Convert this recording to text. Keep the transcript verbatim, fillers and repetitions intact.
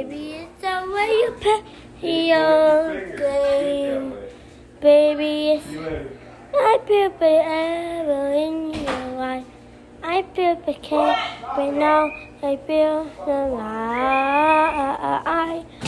Baby, it's the way you play your game. Baby, it's I feel forever in your life. I feel the care, but now I feel the lie.